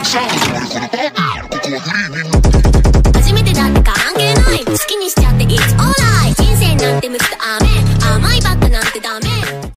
初めてだって関係ない、好きにしちゃって It's alright。 人生なんて無知と